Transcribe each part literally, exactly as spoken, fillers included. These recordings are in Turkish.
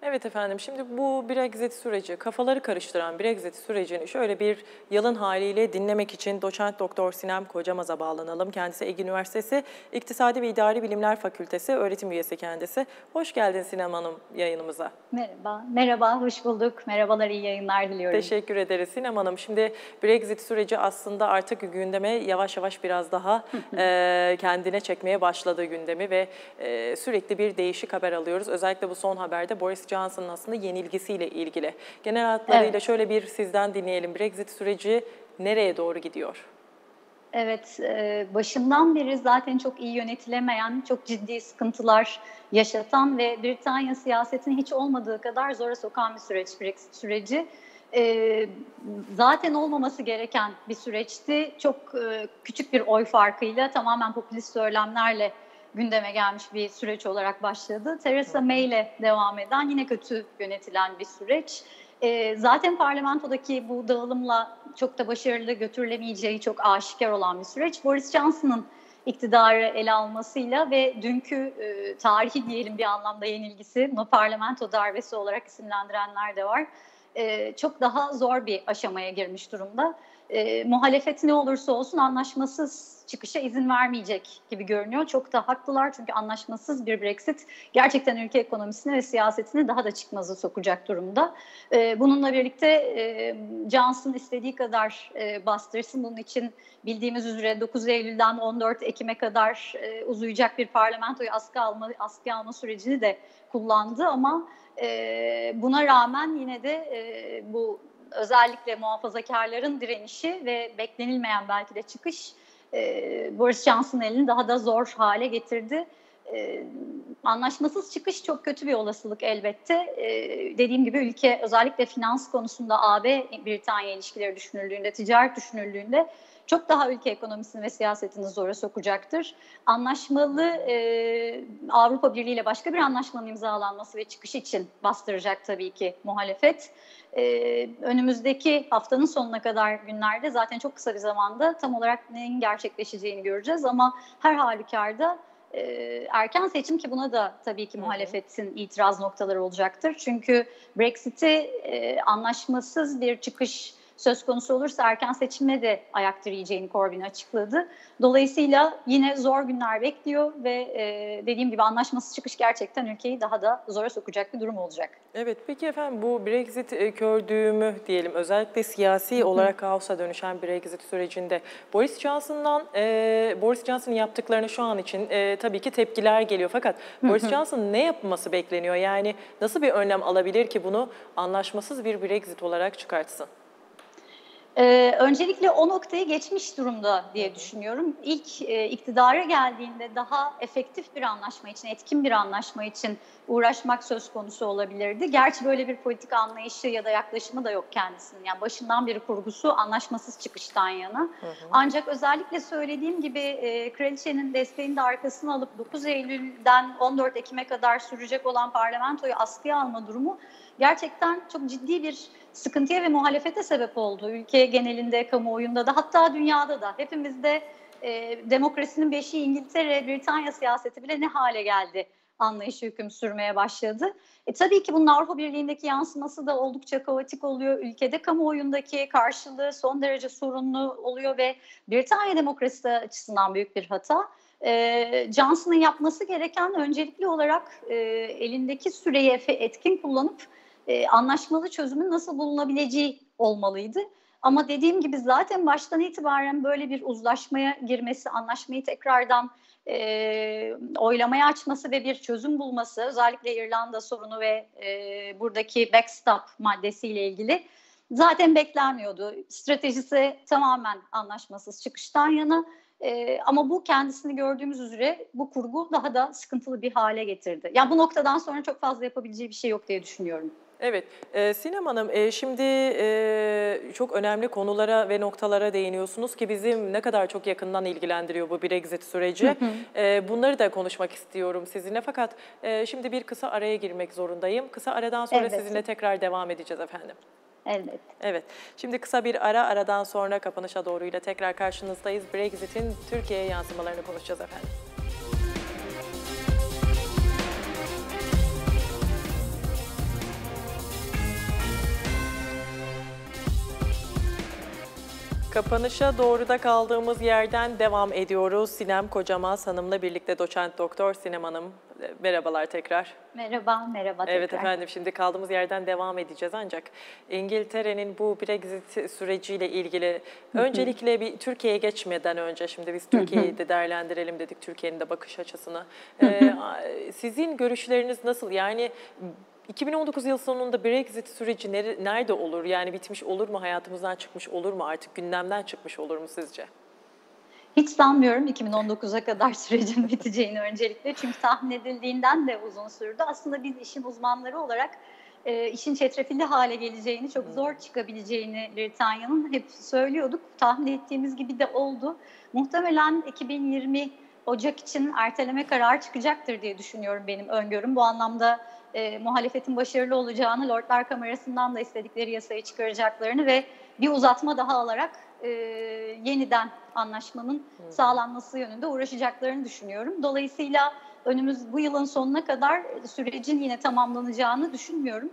Evet efendim, şimdi bu Brexit süreci, kafaları karıştıran Brexit sürecini şöyle bir yalın haliyle dinlemek için doçent doktor Sinem Kocamaz'a bağlanalım. Kendisi Ege Üniversitesi İktisadi ve İdari Bilimler Fakültesi öğretim üyesi kendisi. Hoş geldin Sinem Hanım yayınımıza. Merhaba, merhaba, hoş bulduk. Merhabalar, iyi yayınlar diliyorum. Teşekkür ederiz Sinem Hanım. Şimdi Brexit süreci aslında artık gündeme yavaş yavaş biraz daha e, kendine çekmeye başladığı gündemi ve e, sürekli bir değişik haber alıyoruz. Özellikle bu son haberde Boris Johnson'ın aslında yenilgisiyle ilgili. Genel hatlarıyla evet. Şöyle bir sizden dinleyelim. Brexit süreci nereye doğru gidiyor? Evet, başından beri zaten çok iyi yönetilemeyen, çok ciddi sıkıntılar yaşatan ve Britanya siyasetini hiç olmadığı kadar zora sokan bir süreç Brexit süreci. Zaten olmaması gereken bir süreçti. Çok küçük bir oy farkıyla, tamamen popülist söylemlerle gündeme gelmiş bir süreç olarak başladı. Theresa May ile devam eden, yine kötü yönetilen bir süreç. E, zaten parlamentodaki bu dağılımla çok da başarılı götürülemeyeceği çok aşikar olan bir süreç. Boris Johnson'ın iktidarı ele almasıyla ve dünkü e, tarihi diyelim bir anlamda yenilgisi, bunu parlamento darbesi olarak isimlendirenler de var, e, çok daha zor bir aşamaya girmiş durumda. E, muhalefet ne olursa olsun anlaşmasız çıkışa izin vermeyecek gibi görünüyor. Çok da haklılar çünkü anlaşmasız bir Brexit gerçekten ülke ekonomisini ve siyasetini daha da çıkmaza sokacak durumda. E, bununla birlikte e, Johnson istediği kadar e, bastırsın. Bunun için bildiğimiz üzere dokuz Eylül'den on dört Ekim'e kadar e, uzayacak bir parlamentoyu askı alma, askıya alma sürecini de kullandı ama e, buna rağmen yine de e, bu özellikle muhafazakarların direnişi ve beklenilmeyen belki de çıkış e, Boris Johnson'ın elini daha da zor hale getirdi. E, anlaşmasız çıkış çok kötü bir olasılık elbette. E, dediğim gibi ülke özellikle finans konusunda A B-Britanya ilişkileri düşünüldüğünde, ticaret düşünüldüğünde çok daha ülke ekonomisini ve siyasetini zora sokacaktır. Anlaşmalı e, Avrupa Birliği ile başka bir anlaşmanın imzalanması ve çıkış için bastıracak tabii ki muhalefet. Ee, önümüzdeki haftanın sonuna kadar günlerde zaten çok kısa bir zamanda tam olarak neyin gerçekleşeceğini göreceğiz ama her halükarda e, erken seçim, ki buna da tabii ki muhalefetin itiraz noktaları olacaktır. Çünkü Brexit'i e, anlaşmasız bir çıkış söz konusu olursa erken seçimle de ayak direyeceğini Corbyn açıkladı. Dolayısıyla yine zor günler bekliyor ve e, dediğim gibi anlaşmasız çıkış gerçekten ülkeyi daha da zora sokacak bir durum olacak. Evet, peki efendim bu Brexit kördüğümü diyelim, özellikle siyasi olarak kaosa dönüşen Brexit sürecinde Boris Johnson'dan e, Boris Johnson'ın yaptıklarını şu an için e, tabii ki tepkiler geliyor. Fakat Boris Johnson'ın ne yapması bekleniyor? Yani nasıl bir önlem alabilir ki bunu anlaşmasız bir Brexit olarak çıkartsın? Ee, öncelikle o noktayı geçmiş durumda diye düşünüyorum. İlk e, iktidara geldiğinde daha efektif bir anlaşma için, etkin bir anlaşma için uğraşmak söz konusu olabilirdi. Gerçi böyle bir politik anlayışı ya da yaklaşımı da yok kendisinin. Yani başından beri kurgusu anlaşmasız çıkıştan yana. Hı hı. Ancak özellikle söylediğim gibi e, kraliçenin desteğini de arkasına alıp dokuz Eylül'den on dört Ekim'e kadar sürecek olan parlamentoyu askıya alma durumu gerçekten çok ciddi bir sıkıntıya ve muhalefete sebep oldu. Ülke genelinde, kamuoyunda da, hatta dünyada da. Hepimizde e, demokrasinin beşiği İngiltere, Britanya siyaseti bile ne hale geldi anlayışı hüküm sürmeye başladı. E, tabii ki bunun Avrupa Birliği'ndeki yansıması da oldukça kaotik oluyor. Ülkede kamuoyundaki karşılığı son derece sorunlu oluyor ve Britanya demokrasisi açısından büyük bir hata. E, Johnson'ın yapması gereken öncelikli olarak e, elindeki süreyi etkin kullanıp e, anlaşmalı çözümün nasıl bulunabileceği olmalıydı. Ama dediğim gibi zaten baştan itibaren böyle bir uzlaşmaya girmesi, anlaşmayı tekrardan e, oylamaya açması ve bir çözüm bulması, özellikle İrlanda sorunu ve e, buradaki backstop maddesiyle ilgili zaten beklenmiyordu. Stratejisi tamamen anlaşmasız çıkıştan yana. Ee, ama bu kendisini gördüğümüz üzere bu kurgu daha da sıkıntılı bir hale getirdi. Yani bu noktadan sonra çok fazla yapabileceği bir şey yok diye düşünüyorum. Evet, e, Sinem Hanım e, şimdi e, çok önemli konulara ve noktalara değiniyorsunuz ki bizim ne kadar çok yakından ilgilendiriyor bu Brexit süreci. Hı hı. E, bunları da konuşmak istiyorum sizinle, fakat e, şimdi bir kısa araya girmek zorundayım. Kısa aradan sonra evet. Sizinle tekrar devam edeceğiz efendim. Evet. Evet. Şimdi kısa bir ara, aradan sonra kapanışa doğruyla tekrar karşınızdayız. Brexit'in Türkiye'ye yansımalarını konuşacağız efendim. Kapanışa doğru da kaldığımız yerden devam ediyoruz. Sinem Kocamaz Hanım'la birlikte doçent doktor Sinem Hanım. Merhabalar tekrar. Merhaba, merhaba tekrar. Evet efendim, şimdi kaldığımız yerden devam edeceğiz ancak İngiltere'nin bu Brexit süreciyle ilgili öncelikle bir Türkiye'ye geçmeden önce, şimdi biz Türkiye'yi de değerlendirelim dedik, Türkiye'nin de bakış açısını. Ee, sizin görüşleriniz nasıl? Yani iki bin on dokuz yıl sonunda Brexit süreci nerede olur? Yani bitmiş olur mu? Hayatımızdan çıkmış olur mu? Artık gündemden çıkmış olur mu sizce? Hiç sanmıyorum iki bin on dokuza kadar sürecin biteceğini öncelikle. Çünkü tahmin edildiğinden de uzun sürdü. Aslında biz işin uzmanları olarak e, işin çetrefilli hale geleceğini, çok zor çıkabileceğini Britanya'nın hep söylüyorduk. Tahmin ettiğimiz gibi de oldu. Muhtemelen iki bin yirmi Ocak için erteleme kararı çıkacaktır diye düşünüyorum, benim öngörüm. Bu anlamda e, muhalefetin başarılı olacağını, Lordlar Kamerası'ndan da istedikleri yasayı çıkaracaklarını ve bir uzatma daha alarak e, yeniden anlaşmanın sağlanması yönünde uğraşacaklarını düşünüyorum. Dolayısıyla önümüz bu yılın sonuna kadar sürecin yine tamamlanacağını düşünmüyorum.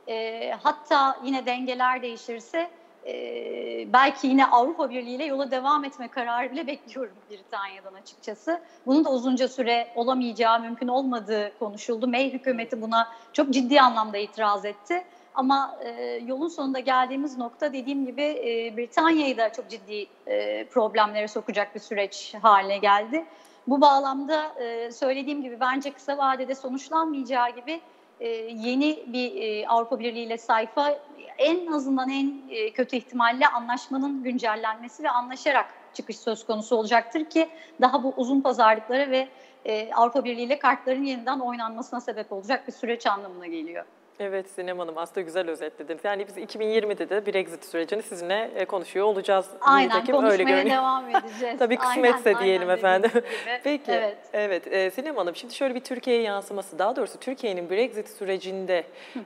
E, hatta yine dengeler değişirse e, belki yine Avrupa Birliği ile yola devam etme kararı bile bekliyorum Britanya'dan açıkçası. Bunun da uzunca süre olamayacağı, mümkün olmadığı konuşuldu. May hükümeti buna çok ciddi anlamda itiraz etti. Ama e, yolun sonunda geldiğimiz nokta, dediğim gibi e, Britanya'yı da çok ciddi e, problemlere sokacak bir süreç haline geldi. Bu bağlamda e, söylediğim gibi bence kısa vadede sonuçlanmayacağı gibi e, yeni bir e, Avrupa Birliği ile sayfa, en azından en e, kötü ihtimalle anlaşmanın güncellenmesi ve anlaşarak çıkış söz konusu olacaktır ki daha bu uzun pazarlıklara ve e, Avrupa Birliği ile kartların yeniden oynanmasına sebep olacak bir süreç anlamına geliyor. Evet Sinem Hanım, aslında güzel özetlediniz. Yani biz iki bin yirmide de Brexit sürecini sizinle konuşuyor olacağız. Aynen, konuşmaya öyle devam edeceğiz. Tabii kısmetse aynen, diyelim aynen efendim. Peki, evet, evet e, Sinem Hanım, şimdi şöyle bir Türkiye'ye yansıması, daha doğrusu Türkiye'nin Brexit sürecinde,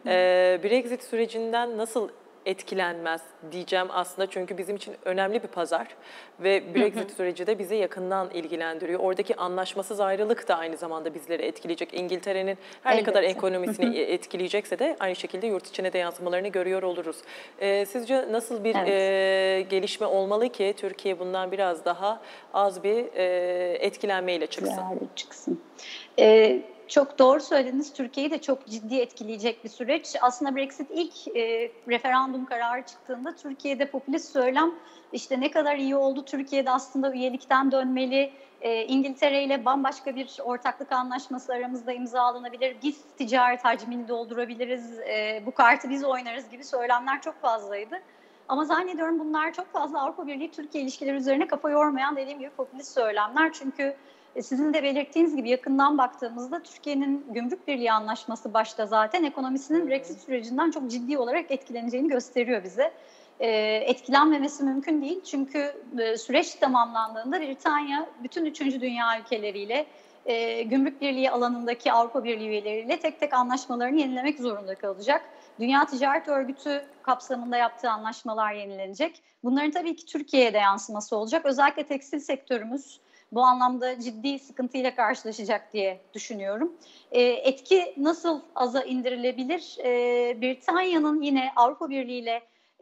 e, Brexit sürecinden nasıl etkilenmez diyeceğim aslında, çünkü bizim için önemli bir pazar ve Brexit süreci de bizi yakından ilgilendiriyor. Oradaki anlaşmasız ayrılık da aynı zamanda bizleri etkileyecek. İngiltere'nin her Elbette. ne kadar ekonomisini etkileyecekse de aynı şekilde yurt içine de yansımalarını görüyor oluruz. Ee, sizce nasıl bir evet. e, gelişme olmalı ki Türkiye bundan biraz daha az bir e, etkilenmeyle çıksın? çıksın. Ee, Çok doğru söylediniz. Türkiye'yi de çok ciddi etkileyecek bir süreç. Aslında Brexit ilk e, referandum kararı çıktığında Türkiye'de popülist söylem, işte ne kadar iyi oldu, Türkiye'de aslında üyelikten dönmeli, e, İngiltere ile bambaşka bir ortaklık anlaşması aramızda imzalanabilir, biz ticaret hacmini doldurabiliriz, e, bu kartı biz oynarız gibi söylemler çok fazlaydı. Ama zannediyorum bunlar çok fazla Avrupa Birliği Türkiye ilişkileri üzerine kafa yormayan, dediğim gibi popülist söylemler. Çünkü sizin de belirttiğiniz gibi yakından baktığımızda Türkiye'nin Gümrük Birliği Anlaşması başta zaten ekonomisinin Brexit sürecinden çok ciddi olarak etkileneceğini gösteriyor bize. Ee, etkilenmemesi mümkün değil, çünkü e, süreç tamamlandığında Britanya bütün üçüncü dünya ülkeleriyle, e, Gümrük Birliği alanındaki Avrupa Birliği üyeleriyle tek tek anlaşmalarını yenilemek zorunda kalacak. Dünya Ticaret Örgütü kapsamında yaptığı anlaşmalar yenilenecek. Bunların tabii ki Türkiye'ye de yansıması olacak. Özellikle tekstil sektörümüz bu anlamda ciddi sıkıntıyla karşılaşacak diye düşünüyorum. E, etki nasıl aza indirilebilir? E, Britanya'nın yine Avrupa Birliği ile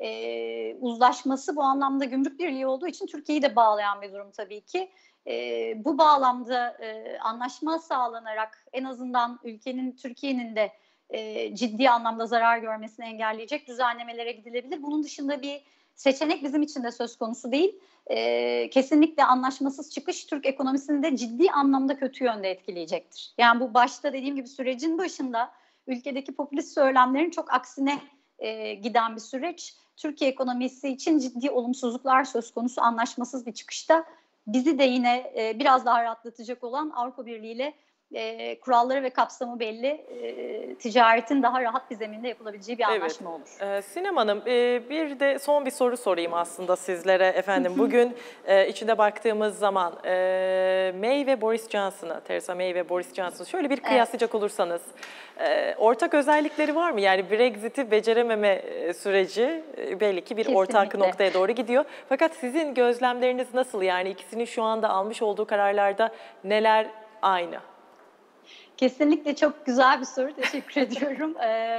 e, uzlaşması bu anlamda Gümrük Birliği olduğu için Türkiye'yi de bağlayan bir durum tabii ki. E, bu bağlamda e, anlaşma sağlanarak en azından ülkenin, Türkiye'nin de e, ciddi anlamda zarar görmesini engelleyecek düzenlemelere gidilebilir. Bunun dışında bir seçenek bizim için de söz konusu değil. Ee, kesinlikle anlaşmasız çıkış Türk ekonomisini de ciddi anlamda kötü yönde etkileyecektir. Yani bu başta dediğim gibi sürecin başında ülkedeki popülist söylemlerin çok aksine e, giden bir süreç. Türkiye ekonomisi için ciddi olumsuzluklar söz konusu anlaşmasız bir çıkışta. Bizi de yine e, biraz daha rahatlatacak olan Avrupa Birliği ile E, kuralları ve kapsamı belli, e, ticaretin daha rahat bir zeminde yapılabileceği bir anlaşma evet. olur. Ee, Sinem Hanım, e, bir de son bir soru sorayım aslında sizlere efendim. Bugün e, içinde baktığımız zaman e, May ve Boris Johnson'ı, Theresa May ve Boris Johnson'ı şöyle bir kıyaslayacak evet. olursanız, e, ortak özellikleri var mı? Yani Brexit'i becerememe süreci e, belli ki bir Kesinlikle. ortak noktaya doğru gidiyor. Fakat sizin gözlemleriniz nasıl? Yani ikisinin şu anda almış olduğu kararlarda neler aynı? Kesinlikle çok güzel bir soru. Teşekkür ediyorum. Ee,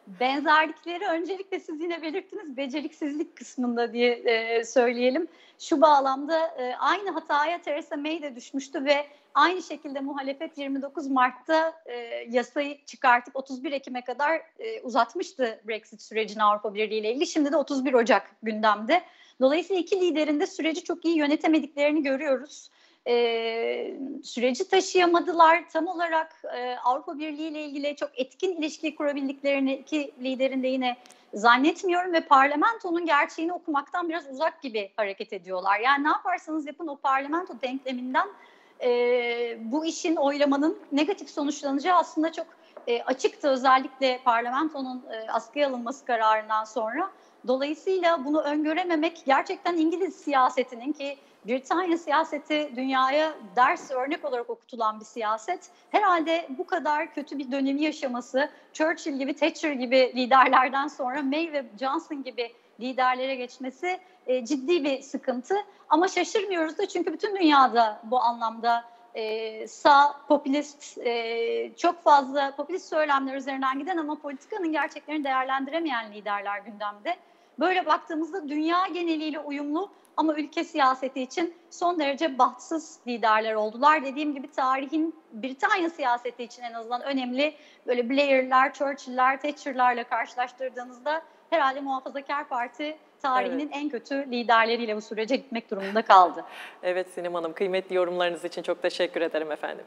Benzerlikleri öncelikle siz yine belirttiniz, beceriksizlik kısmında diye e, söyleyelim. Şu bağlamda e, aynı hataya Theresa May de düşmüştü ve aynı şekilde muhalefet yirmi dokuz Mart'ta e, yasayı çıkartıp otuz bir Ekim'e kadar e, uzatmıştı Brexit sürecini Avrupa Birliği ile ilgili. Şimdi de otuz bir Ocak gündemde. Dolayısıyla iki liderin de süreci çok iyi yönetemediklerini görüyoruz. Ee, süreci taşıyamadılar. Tam olarak e, Avrupa Birliği ile ilgili çok etkin ilişki kurabildiklerini iki liderin de yine zannetmiyorum ve parlamentonun gerçeğini okumaktan biraz uzak gibi hareket ediyorlar. Yani ne yaparsanız yapın o parlamento denkleminden e, bu işin, oylamanın negatif sonuçlanacağı aslında çok e, açıktı, özellikle parlamentonun e, askıya alınması kararından sonra. Dolayısıyla bunu öngörememek gerçekten İngiliz siyasetinin, ki Britanya siyaseti dünyaya ders örnek olarak okutulan bir siyaset, herhalde bu kadar kötü bir dönemi yaşaması, Churchill gibi, Thatcher gibi liderlerden sonra May ve Johnson gibi liderlere geçmesi e, ciddi bir sıkıntı. Ama şaşırmıyoruz da, çünkü bütün dünyada bu anlamda e, sağ, popülist, e, çok fazla popülist söylemler üzerinden giden ama politikanın gerçeklerini değerlendiremeyen liderler gündemde. Böyle baktığımızda dünya geneliyle uyumlu ama ülke siyaseti için son derece bahtsız liderler oldular. Dediğim gibi tarihin Britanya siyaseti için en azından önemli, böyle Blair'ler, Churchill'ler, Thatcher'larla karşılaştırdığınızda herhalde Muhafazakar Parti tarihinin evet. en kötü liderleriyle bu sürece gitmek durumunda kaldı. Evet Sinem Hanım, kıymetli yorumlarınız için çok teşekkür ederim efendim.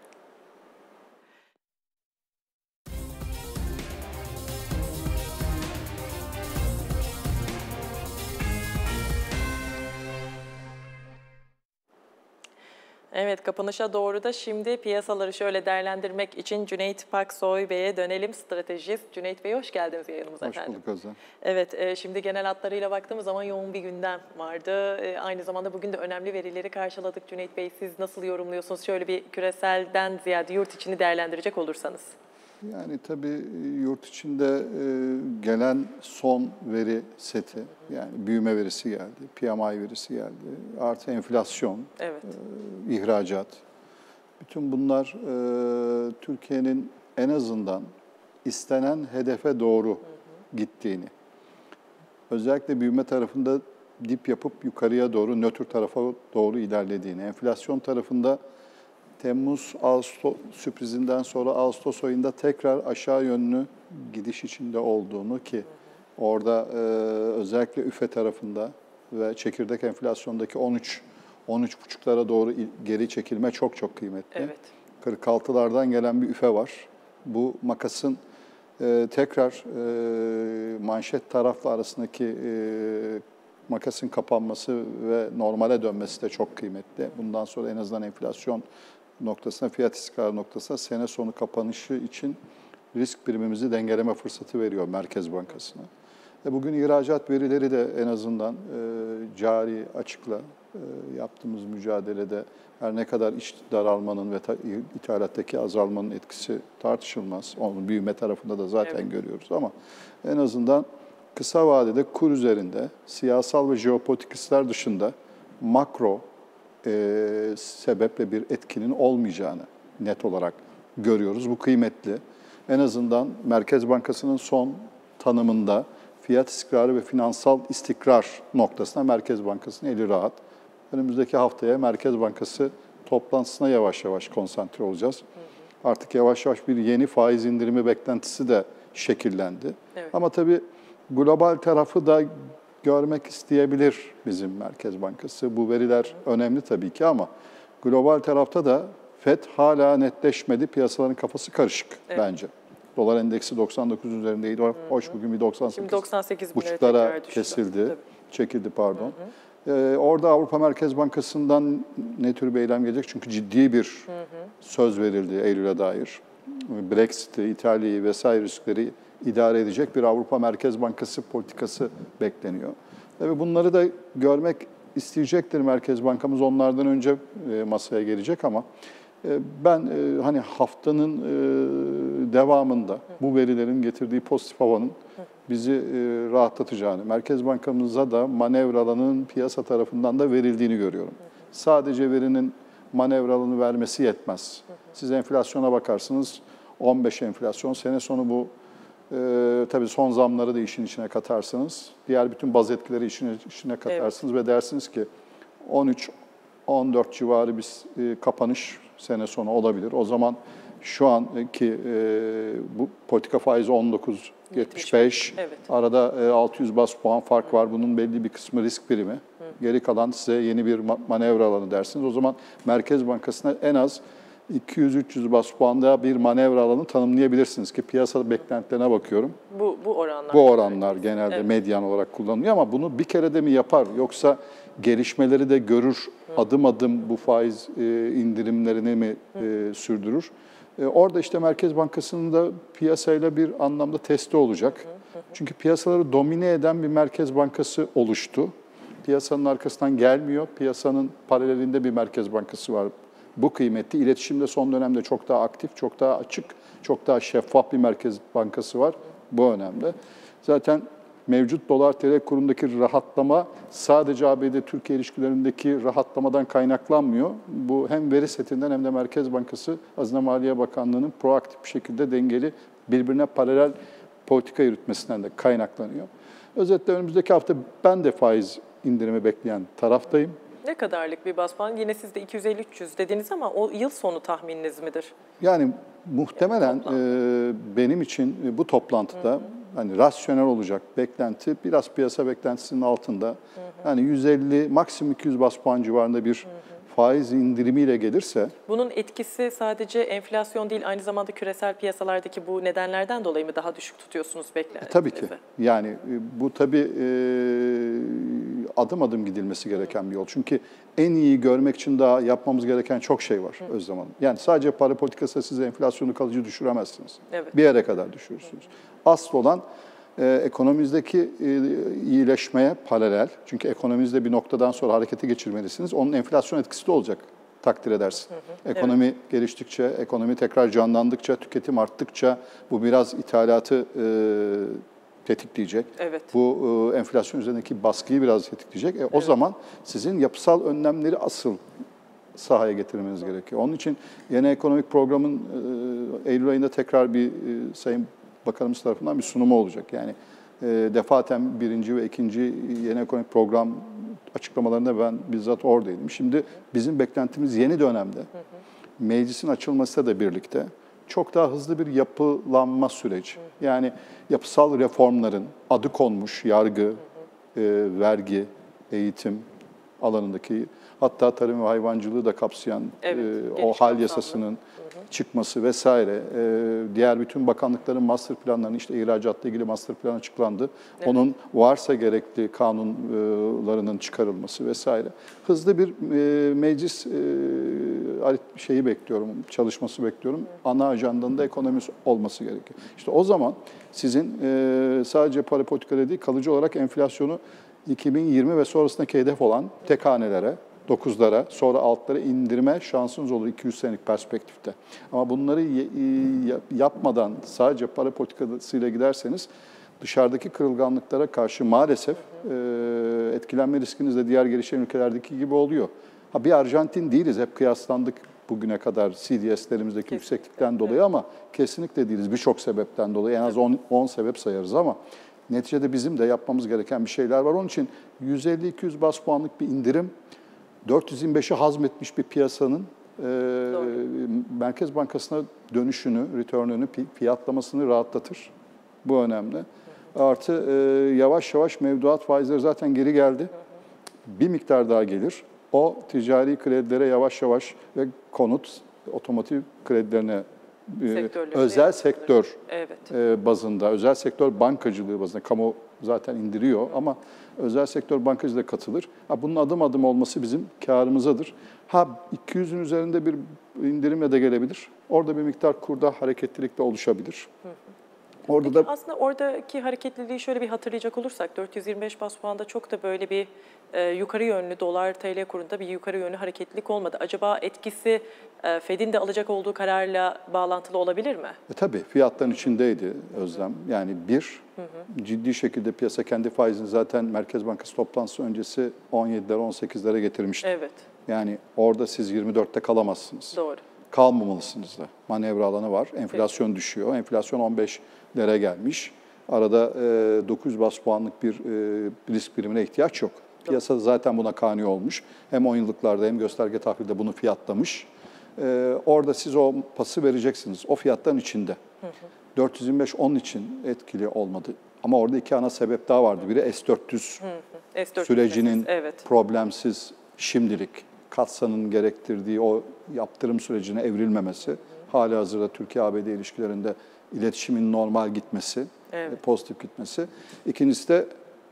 Evet, kapanışa doğru da şimdi piyasaları şöyle değerlendirmek için Cüneyt Paksoy Bey'e dönelim. Stratejist Cüneyt Bey, hoş geldiniz yayınımıza hoş efendim. Hoş bulduk Özlem. Evet, e, şimdi genel hatlarıyla baktığımız zaman yoğun bir gündem vardı. E, aynı zamanda bugün de önemli verileri karşıladık. Cüneyt Bey, siz nasıl yorumluyorsunuz? Şöyle bir küreselden ziyade yurt içini değerlendirecek olursanız. Yani tabii yurt içinde e, gelen son veri seti, yani büyüme verisi geldi, P M I verisi geldi, artı enflasyon, evet. e, ihracat. Bütün bunlar e, Türkiye'nin en azından istenen hedefe doğru hı hı. gittiğini, özellikle büyüme tarafında dip yapıp yukarıya doğru, nötr tarafa doğru ilerlediğini, enflasyon tarafında Temmuz, Ağustos sürprizinden sonra Ağustos ayında tekrar aşağı yönlü gidiş içinde olduğunu, ki orada e, özellikle üfe tarafında ve çekirdek enflasyondaki on üç on üç buçuklara doğru geri çekilme çok çok kıymetli. Evet. kırk altılardan gelen bir üfe var. Bu makasın e, tekrar e, manşet tarafla arasındaki e, makasın kapanması ve normale dönmesi de çok kıymetli. Bundan sonra en azından enflasyon noktasına, fiyat istikrarı noktasına sene sonu kapanışı için risk primimizi dengeleme fırsatı veriyor Merkez Bankası'na. E bugün ihracat verileri de en azından e, cari açıkla e, yaptığımız mücadelede her ne kadar iç daralmanın ve ta, ithalattaki azalmanın etkisi tartışılmaz. Onun büyüme tarafında da zaten evet. görüyoruz ama en azından kısa vadede kur üzerinde siyasal ve jeopolitik riskler dışında makro E, sebeple bir etkinin olmayacağını net olarak görüyoruz. Bu kıymetli. En azından Merkez Bankası'nın son tanımında fiyat istikrarı ve finansal istikrar noktasına Merkez Bankası'nın eli rahat. Önümüzdeki haftaya Merkez Bankası toplantısına yavaş yavaş konsantre olacağız. Hı hı. Artık yavaş yavaş bir yeni faiz indirimi beklentisi de şekillendi. Evet. Ama tabii global tarafı da görmek isteyebilir bizim Merkez Bankası. Bu veriler önemli tabii ki ama global tarafta da F E D hala netleşmedi. Piyasaların kafası karışık evet. bence. Dolar endeksi doksan dokuz üzerindeydi. Hı hı. Hoş bugün bir doksan sekiz buçuklara kesildi, tabii. çekildi pardon. Hı hı. Ee, orada Avrupa Merkez Bankası'ndan ne tür bir eylem gelecek? Çünkü ciddi bir hı hı. söz verildi Eylül'e dair. Brexit'i, İtalya'yı vesaire riskleri idare edecek bir Avrupa Merkez Bankası politikası bekleniyor. Tabii bunları da görmek isteyecektir Merkez Bankamız. Onlardan önce masaya gelecek ama ben hani haftanın devamında bu verilerin getirdiği pozitif havanın bizi rahatlatacağını, Merkez Bankamıza da manevra alanının piyasa tarafından da verildiğini görüyorum. Sadece verinin manevra alanı vermesi yetmez. Siz enflasyona bakarsınız, on beş enflasyon, sene sonu bu Ee, tabii son zamları da işin içine katarsanız, diğer bütün baz etkileri işin içine katarsınız evet. Ve dersiniz ki on üç on dört civarı bir e, kapanış sene sonu olabilir. O zaman şu anki e, bu politika faizi on dokuz yetmiş beş, evet. Arada e, altı yüz bas puan fark var. Bunun belli bir kısmı risk primi. Hı. Geri kalan size yeni bir manevra alanı dersiniz. O zaman Merkez Bankası'na en az iki yüz üç yüz bas puanda bir manevra alanı tanımlayabilirsiniz ki piyasa beklentilerine bakıyorum. Bu, bu oranlar. Bu oranlar genelde evet. Medyan olarak kullanılıyor ama bunu bir kere de mi yapar yoksa gelişmeleri de görür, Hı. adım adım bu faiz e, indirimlerini mi e, sürdürür? E, orada işte Merkez Bankası'nın da piyasayla bir anlamda testi olacak. Hı hı. Çünkü piyasaları domine eden bir Merkez Bankası oluştu. Piyasanın arkasından gelmiyor, piyasanın paralelinde bir Merkez Bankası var. Bu kıymetli. İletişimde son dönemde çok daha aktif, çok daha açık, çok daha şeffaf bir Merkez Bankası var. Bu önemli. Zaten mevcut dolar T L kurundaki rahatlama sadece A B D-Türkiye ilişkilerindeki rahatlamadan kaynaklanmıyor. Bu hem veri setinden hem de Merkez Bankası, Hazine Maliye Bakanlığı'nın proaktif bir şekilde dengeli, birbirine paralel politika yürütmesinden de kaynaklanıyor. Özetle önümüzdeki hafta ben de faiz indirimi bekleyen taraftayım. Ne kadarlık bir bas puan? Yine siz de iki yüz elli üç yüz dediniz ama o yıl sonu tahmininiz midir? Yani muhtemelen yani e, benim için bu toplantıda hı hı. hani rasyonel olacak beklenti biraz piyasa beklentisinin altında. Hı hı. Yani yüz elli maksimum iki yüz bas puan civarında bir hı hı. faiz indirimiyle gelirse. Bunun etkisi sadece enflasyon değil, aynı zamanda küresel piyasalardaki bu nedenlerden dolayı mı daha düşük tutuyorsunuz beklentinizi? E, tabii ki. Yani bu tabii e, adım adım gidilmesi gereken bir yol. Çünkü en iyi görmek için daha yapmamız gereken çok şey var Hı. Özlem Hanım. Yani sadece para politikası size enflasyonu kalıcı düşüremezsiniz. Evet. Bir yere kadar düşürürsünüz. Hı. Asıl olan e, ekonomimizdeki e, iyileşmeye paralel. Çünkü ekonomimizde bir noktadan sonra harekete geçirmelisiniz. Onun enflasyon etkisi de olacak. Takdir edersin. Hı hı, ekonomi evet. geliştikçe, ekonomi tekrar canlandıkça, tüketim arttıkça bu biraz ithalatı e, tetikleyecek. Evet. Bu e, enflasyon üzerindeki baskıyı biraz tetikleyecek. E, o evet. zaman sizin yapısal önlemleri asıl sahaya getirmeniz evet. gerekiyor. Onun için yeni ekonomik programın e, Eylül ayında tekrar bir e, Sayın Bakanımız tarafından bir sunumu olacak. Yani e, defaten birinci ve ikinci yeni ekonomik program açıklamalarında ben bizzat oradaydım. Şimdi bizim beklentimiz yeni dönemde meclisin açılmasıyla da birlikte çok daha hızlı bir yapılanma süreci. Yani yapısal reformların adı konmuş yargı, e, vergi, eğitim alanındaki hatta tarım ve hayvancılığı da kapsayan evet, e, o hal yasasının çıkması vesaire, e, diğer bütün bakanlıkların master planlarının işte ihracatla ilgili master plan açıklandı. Evet. Onun varsa gerekli kanunlarının çıkarılması vesaire. Hızlı bir e, meclis e, şeyi bekliyorum, çalışması bekliyorum. Evet. Ana ajandanın da ekonomi olması gerekiyor. İşte o zaman sizin e, sadece para politikada değil, kalıcı olarak enflasyonu iki bin yirmi ve sonrasındaki hedef olan tek hanelere, dokuzlara, sonra altlara indirme şansınız olur iki yüz senelik perspektifte. Ama bunları yapmadan sadece para politikasıyla giderseniz dışarıdaki kırılganlıklara karşı maalesef etkilenme riskiniz de diğer gelişen ülkelerdeki gibi oluyor. Ha, bir Arjantin değiliz, hep kıyaslandık bugüne kadar C D S'lerimizdeki yükseklikten dolayı ama kesinlikle değiliz birçok sebepten dolayı. En az on sebep sayarız ama neticede bizim de yapmamız gereken bir şeyler var. Onun için yüz elli iki yüz bas puanlık bir indirim, dört yüz yirmi beşi hazmetmiş bir piyasanın e, Merkez Bankası'na dönüşünü, return'ünü, fiyatlamasını rahatlatır. Bu önemli. Artı e, yavaş yavaş mevduat faizleri zaten geri geldi. Bir miktar daha gelir. O ticari kredilere yavaş yavaş ve konut, otomotiv kredilerine e, özel sektör evet. e, bazında, özel sektör bankacılığı bazında, kamu zaten indiriyor ama özel sektör bankacılığı katılır. Ha, bunun adım adım olması bizim kârımızadır. Ha iki yüzün üzerinde bir indirimle de gelebilir. Orada bir miktar kurda hareketlilik de oluşabilir. Hı hı. Orada Peki, da aslında oradaki hareketliliği şöyle bir hatırlayacak olursak dört yüz yirmi beş bas puanda çok da böyle bir e, yukarı yönlü dolar T L kurunda bir yukarı yönlü hareketlilik olmadı. Acaba etkisi e, Fed'in de alacak olduğu kararla bağlantılı olabilir mi? E, tabii fiyatların içindeydi Özlem. Yani bir, hı hı. ciddi şekilde piyasa kendi faizini zaten Merkez Bankası toplantısı öncesi on yedilere on sekizlere getirmişti. Evet. Yani orada siz yirmi dörtte kalamazsınız. Doğru. kalmamalısınız da. Manevra alanı var. Enflasyon düşüyor. Enflasyon on beşlere gelmiş. Arada e, dokuz yüz bas puanlık bir e, risk primine ihtiyaç yok. Piyasa zaten buna kani olmuş. Hem on yıllıklarda hem gösterge tahvilde bunu fiyatlamış. E, orada siz o pası vereceksiniz. O fiyattan içinde. Hı hı. dört yüz yirmi beş onun için etkili olmadı. Ama orada iki ana sebep daha vardı. Biri S dört yüz, hı hı. S dört yüz sürecinin evet. problemsiz şimdilik Katsa'nın gerektirdiği o yaptırım sürecine evrilmemesi. Hı hı. Halihazırda Türkiye-A B D ilişkilerinde iletişimin normal gitmesi, evet. pozitif gitmesi. İkincisi de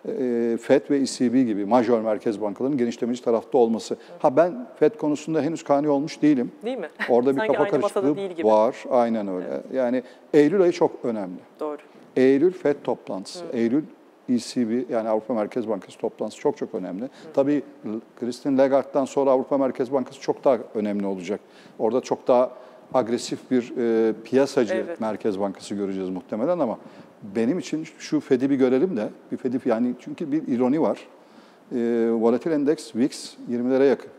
e, F E D ve E C B gibi majör merkez bankalarının genişlemeci tarafta olması. Hı. Ha ben F E D konusunda henüz kani olmuş değilim. Değil mi? Orada bir kafa karışıklığı var. Aynen öyle. Evet. Yani Eylül ayı çok önemli. Doğru. Eylül F E D toplantısı. Hı. Eylül E C B yani Avrupa Merkez Bankası toplantısı çok çok önemli. Hı. Tabii Christine Lagarde'dan sonra Avrupa Merkez Bankası çok daha önemli olacak. Orada çok daha agresif bir e, piyasacı evet. Merkez Bankası göreceğiz muhtemelen ama benim için şu F E D'i bir görelim de bir F E D'i yani çünkü bir ironi var. E, volatil endeks V I X yirmilere yakın.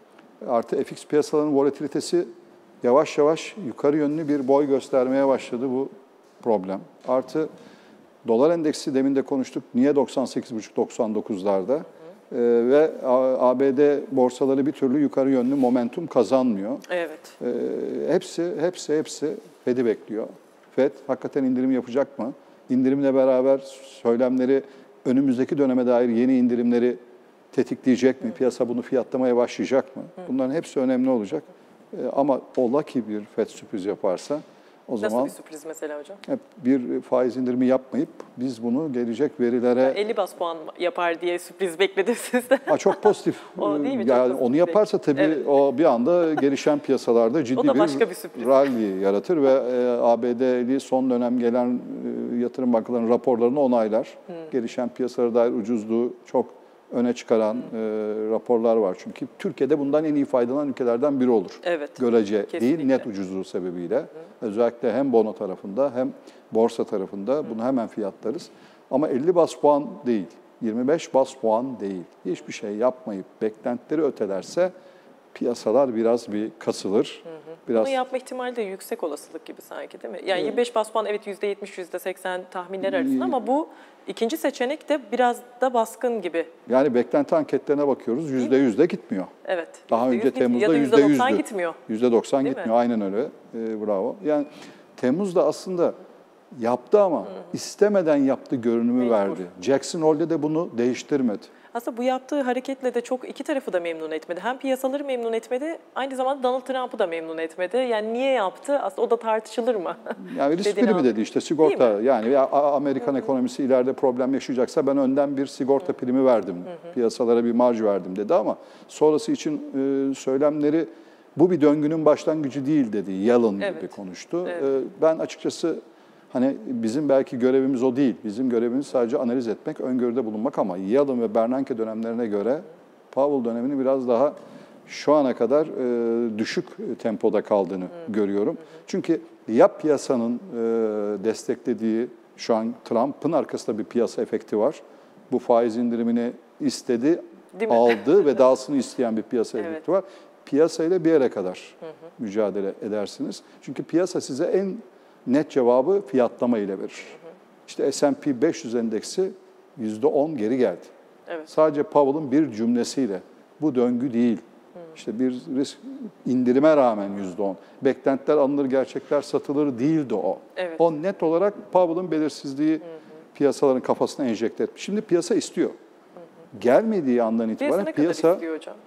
Artı F X piyasalarının volatilitesi yavaş yavaş yukarı yönlü bir boy göstermeye başladı bu problem. Artı dolar endeksi demin de konuştuk. Niye doksan sekiz buçuk doksan dokuzlarda? Ee, ve A B D borsaları bir türlü yukarı yönlü momentum kazanmıyor. Evet. Ee, hepsi, hepsi, hepsi F E D'i bekliyor. F E D hakikaten indirim yapacak mı? İndirimle beraber söylemleri önümüzdeki döneme dair yeni indirimleri tetikleyecek mi? Hı. Piyasa bunu fiyatlamaya başlayacak mı? Hı. Bunların hepsi önemli olacak. Ee, ama ola ki bir F E D sürpriz yaparsa o Nasıl zaman bir sürpriz mesela hocam? Hep bir faiz indirimi yapmayıp biz bunu gelecek verilere... Yani elli bas puan yapar diye sürpriz beklediniz siz de. Ha, çok pozitif. O değil mi? Yani onu yaparsa tabii evet. o bir anda gelişen piyasalarda ciddi bir, bir rally yaratır ve A B D'li son dönem gelen yatırım bankalarının raporlarını onaylar. Hmm. Gelişen piyasalara dair ucuzluğu çok öne çıkaran hmm. e, raporlar var. Çünkü Türkiye'de bundan en iyi faydalanan ülkelerden biri olur. Evet. Görece kesinlikle. Değil, net ucuzluğu sebebiyle. Hmm. Özellikle hem bono tarafında hem borsa tarafında hmm. bunu hemen fiyatlarız. Ama elli bas puan değil, yirmi beş bas puan değil. Hiçbir şey yapmayıp beklentileri ötelerse piyasalar biraz bir kasılır. Hı hı. Biraz... Bunu yapma ihtimali de yüksek olasılık gibi sanki değil mi? Yani evet. yirmi beş bas puan evet yüzde yetmiş yüzde seksen tahminler arasında ama bu ikinci seçenek de biraz da baskın gibi. Yani beklenti anketlerine bakıyoruz. yüzde yüz de gitmiyor. Evet. Daha önce Temmuz'da yüzde doksan gitmiyor. yüzde doksan gitmiyor. Mi? Aynen öyle. Ee, bravo. Yani Temmuz'da aslında yaptı ama hı hı. istemeden yaptı görünümü Mecbur. verdi. Jackson Hole'de de bunu değiştirmedi. Aslında bu yaptığı hareketle de çok iki tarafı da memnun etmedi. Hem piyasaları memnun etmedi, aynı zamanda Donald Trump'ı da memnun etmedi. Yani niye yaptı? Aslında o da tartışılır mı? Yani risk primi dedi işte sigorta. Yani ya Amerikan Hı-hı. ekonomisi ileride problem yaşayacaksa ben önden bir sigorta Hı-hı. primi verdim. Hı-hı. Piyasalara bir marj verdim dedi ama sonrası için e, söylemleri bu bir döngünün başlangıcı değil dedi. Yellen evet. gibi konuştu. Evet. E, ben açıkçası hani bizim belki görevimiz o değil. Bizim görevimiz sadece analiz etmek, öngörüde bulunmak ama Yellen ve Bernanke dönemlerine göre Powell dönemini biraz daha şu ana kadar e, düşük tempoda kaldığını Hı. görüyorum. Hı. Çünkü ya piyasanın e, desteklediği şu an Trump'ın arkasında bir piyasa efekti var. Bu faiz indirimini istedi, aldı ve dahasını isteyen bir piyasa evet. efekti var. Piyasayla bir yere kadar hı hı. mücadele edersiniz. Çünkü piyasa size en net cevabı fiyatlama ile verir. Hı hı. İşte S and P beş yüz endeksi yüzde on geri geldi. Evet. Sadece Powell'ın bir cümlesiyle bu döngü değil. Hı. İşte bir risk indirime rağmen yüzde on. Beklentiler alınır, gerçekler satılır değildi o. Evet. O net olarak Powell'ın belirsizliği hı hı. piyasaların kafasına enjekte etmiş. Şimdi piyasa istiyor. Hı hı. Gelmediği andan itibaren piyasa... Piyasa ne kadar istiyor hocam?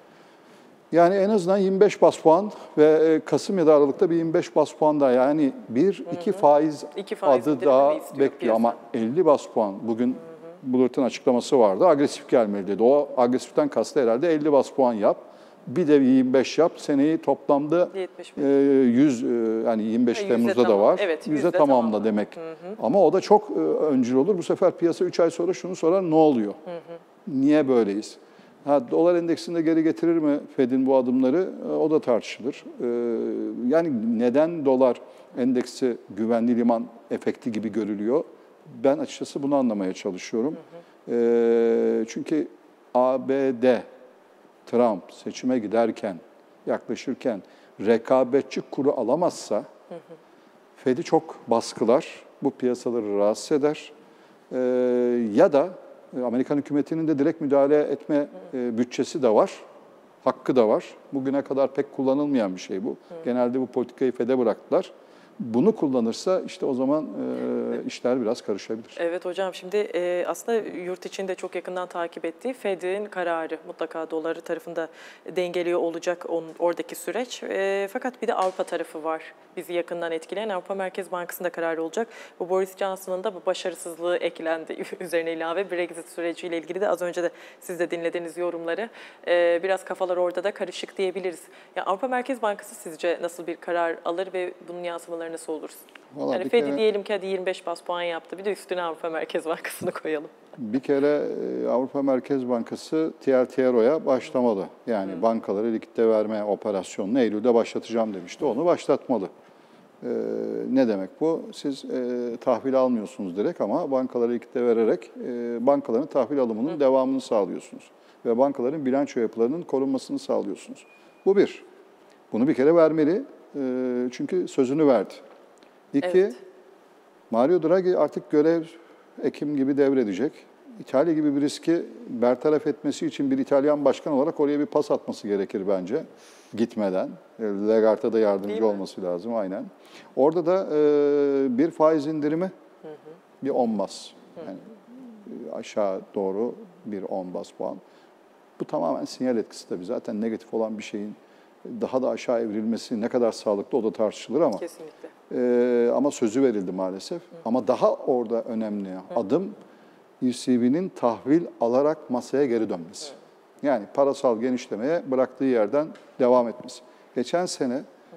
Yani en azından yirmi beş bas puan ve Kasım ya da Aralık'ta bir yirmi beş bas puan daha yani bir hı hı. iki faiz, iki faiz adı daha bekliyor piyasa. Ama elli bas puan bugün Bulut'un açıklaması vardı. Agresif gelmeli dedi. O agresiften kastı herhalde elli bas puan yap. Bir de yirmi beş yap. Seneyi toplamda e, yüz yani yirmi beş Temmuz'da da var. Evet, yüze tamamla tamam. demek. Hı hı. Ama o da çok e, öncül olur. Bu sefer piyasa üç ay sonra şunu sorar ne oluyor? Hı hı. Niye böyleyiz? Ha, dolar endeksinde geri getirir mi F E D'in bu adımları? O da tartışılır. Yani neden dolar endeksi güvenli liman efekti gibi görülüyor? Ben açıkçası bunu anlamaya çalışıyorum. Hı hı. Çünkü A B D, Trump seçime giderken, yaklaşırken rekabetçi kuru alamazsa hı hı. Fed'i çok baskılar, bu piyasaları rahatsız eder. Ee, ya da Amerikan hükümetinin de direkt müdahale etme e, bütçesi de var, hakkı da var. Bugüne kadar pek kullanılmayan bir şey bu. Hı. Genelde bu politikayı Fed'e bıraktılar. Bunu kullanırsa işte o zaman e, işler biraz karışabilir. Evet hocam, şimdi e, aslında yurt içinde çok yakından takip ettiği Fed'in kararı mutlaka doları tarafında dengeliyor olacak onun, oradaki süreç. E, fakat bir de Avrupa tarafı var. Bizi yakından etkileyen Avrupa Merkez Bankası'nda kararı olacak. Bu Boris Johnson'ın da bu başarısızlığı eklendi üzerine ilave Brexit süreciyle ilgili de az önce de siz de dinlediğiniz yorumları. E, biraz kafalar orada da karışık diyebiliriz. Ya Avrupa Merkez Bankası sizce nasıl bir karar alır ve bunun yansımaları nasıl olur? Vallahi Yani Fed'i kere, diyelim ki hadi yirmi beş bas puan yaptı. Bir de üstüne Avrupa Merkez Bankası'nı koyalım. Bir kere Avrupa Merkez Bankası T L T R O'ya başlamalı. Yani hmm. bankaları likitte verme operasyonunu Eylül'de başlatacağım demişti. Onu başlatmalı. Ee, ne demek bu? Siz e, tahvil almıyorsunuz direkt ama bankalara likitte vererek e, bankaların tahvil alımının hmm. devamını sağlıyorsunuz. Ve bankaların bilanço yapılarının korunmasını sağlıyorsunuz. Bu bir. Bunu bir kere vermeli. E, çünkü sözünü verdi. İki, evet. Mario Draghi artık görev Ekim gibi devredecek. İtalya gibi bir riski bertaraf etmesi için bir İtalyan başkan olarak oraya bir pas atması gerekir bence gitmeden. Lagarde'a da yardımcı olması lazım aynen. Orada da e, bir faiz indirimi, hı hı. bir on bas. Yani aşağı doğru bir on bas puan. Bu tamamen sinyal etkisi tabii. Zaten negatif olan bir şeyin daha da aşağı evrilmesi ne kadar sağlıklı o da tartışılır ama. Kesinlikle. E, ama sözü verildi maalesef. Hı. Ama daha orada önemli Hı. adım E C B'nin tahvil alarak masaya geri dönmesi. Hı. Yani parasal genişlemeye bıraktığı yerden devam etmesi. Geçen sene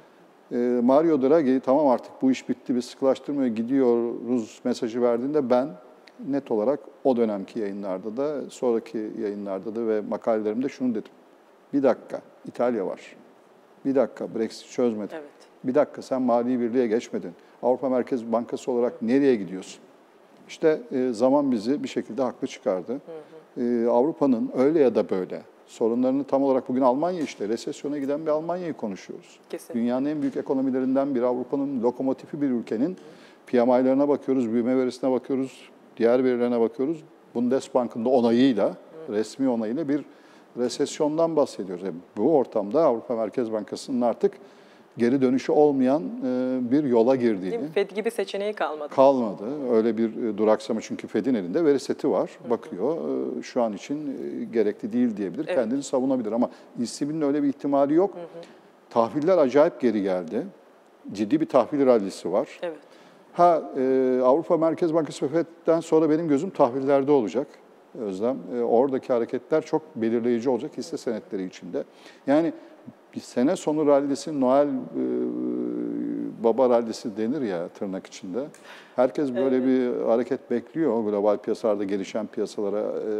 e, Mario Draghi tamam artık bu iş bitti, biz sıkılaştırmaya gidiyoruz mesajı verdiğinde ben net olarak o dönemki yayınlarda da, sonraki yayınlarda da ve makalelerimde şunu dedim. Bir dakika, İtalya var. Bir dakika, Brexit çözmedin. Evet. Bir dakika, sen mali birliğe geçmedin. Avrupa Merkez Bankası olarak nereye gidiyorsun? İşte e, zaman bizi bir şekilde haklı çıkardı. Hı hı. E, Avrupa'nın öyle ya da böyle sorunlarını tam olarak bugün Almanya işte, resesyona giden bir Almanya'yı konuşuyoruz. Kesinlikle. Dünyanın en büyük ekonomilerinden biri, Avrupa'nın lokomotifi bir ülkenin P M I'lerine bakıyoruz, büyüme verisine bakıyoruz, diğer verilerine bakıyoruz. Bundesbank'ın da onayıyla, hı. resmi onayıyla bir resesyondan bahsediyoruz. Yani bu ortamda Avrupa Merkez Bankası'nın artık geri dönüşü olmayan bir yola girdiğini. Fed gibi seçeneği kalmadı. Kalmadı. Öyle bir duraksama çünkü Fed'in elinde veri seti var. Hı hı. Bakıyor. Şu an için gerekli değil diyebilir. Evet. Kendini savunabilir ama E C B'nin öyle bir ihtimali yok. Hı hı. Tahviller acayip geri geldi. Ciddi bir tahvil rallisi var. Evet. Ha e, Avrupa Merkez Bankası ve Fed'den sonra benim gözüm tahvillerde olacak. Özlem. E, oradaki hareketler çok belirleyici olacak hisse senetleri içinde. Yani bir sene sonu rallisi, Noel e, Baba rallisi denir ya tırnak içinde. Herkes böyle evet. bir hareket bekliyor. Global piyasalarda gelişen piyasalara e, e,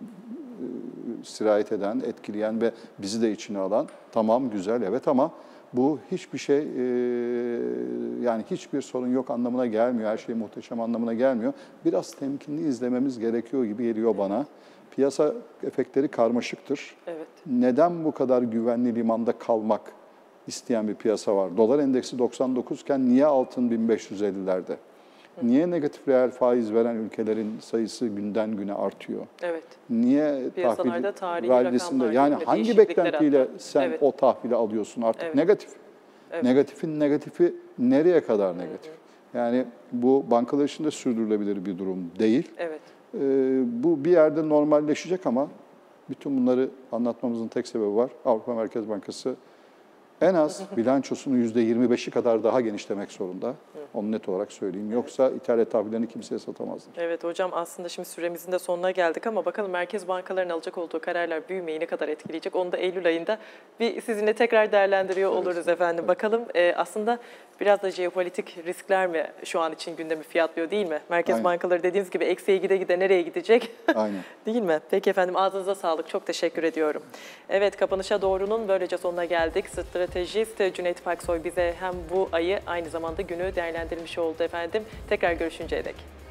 sirayet eden, etkileyen ve bizi de içine alan. Tamam, güzel, evet ama bu hiçbir şey, e, yani hiçbir sorun yok anlamına gelmiyor. Her şey muhteşem anlamına gelmiyor. Biraz temkinli izlememiz gerekiyor gibi geliyor bana. Piyasa efektleri karmaşıktır. Evet. Neden bu kadar güvenli limanda kalmak isteyen bir piyasa var? Dolar endeksi doksan dokuz iken niye altın bin beş yüz ellilerde? Hı. Niye negatif reel faiz veren ülkelerin sayısı günden güne artıyor? Evet. Niye tahvil rallisinde? Yani hangi beklentiyle hatta. sen evet. o tahvili alıyorsun artık evet. negatif? Evet. Negatifin negatifi nereye kadar negatif? Hı hı. Yani bu bankalar için de sürdürülebilir bir durum değil. Evet. Ee, bu bir yerde normalleşecek ama bütün bunları anlatmamızın tek sebebi var. Avrupa Merkez Bankası en az bilançosunun yüzde yirmi beşi kadar daha genişlemek zorunda. Onu net olarak söyleyeyim. Yoksa İtalya tahvillerini kimseye satamazlar. Evet hocam, aslında şimdi süremizin de sonuna geldik ama bakalım merkez bankalarının alacak olduğu kararlar büyümeyi ne kadar etkileyecek? Onu da Eylül ayında bir sizinle tekrar değerlendiriyor evet, oluruz efendim. Evet. Bakalım e, aslında biraz da jeopolitik riskler mi şu an için gündemi fiyatlıyor değil mi? Merkez Aynen. bankaları dediğiniz gibi eksiye gide gide nereye gidecek? Aynen. Değil mi? Peki efendim, ağzınıza sağlık. Çok teşekkür ediyorum. Evet, kapanışa doğrunun böylece sonuna geldik. Stratejist Cüneyt Paksoy bize hem bu ayı aynı zamanda günü değerlendirmiş oldu efendim. Tekrar görüşünceye dek.